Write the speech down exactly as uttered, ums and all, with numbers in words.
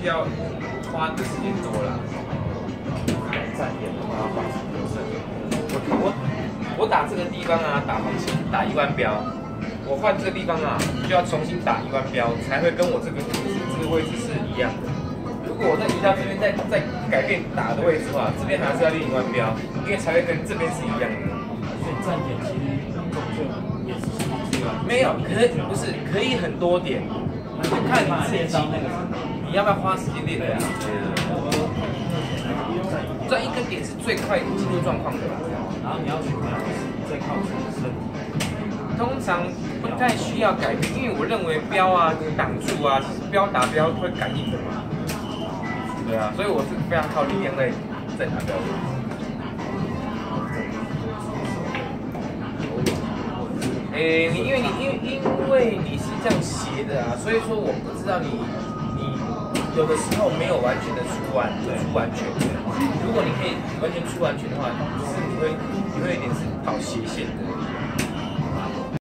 是要花的时间多了。 站点的话要花什么时间？ 我我我打这个地方啊，打红心打一万标，我换这个地方啊，就要重新打一万标，才会跟我这个位置这个位置是一样的。如果我再移到这边，再再改变打的位置的话，这边还是要练一万标，因为才会跟这边是一样的。 所以站点其实就也是这个。 没有，可以不是可以很多点，就看你自己那个， 你要不要花时间练的呀？这一个点是最快进入状况的， 然后你要去看最靠前的身体。 通常不太需要改变，因为我认为标啊、挡住啊，其实标打标会感应的嘛。对啊，所以我是非常靠力量在在打标的。诶，你因为你因为因为你是这样斜的啊，所以说我不知道你你有的时候没有完全的出完出完全。如果你可以完全出完全的话，就是你会你会有点是跑斜线的。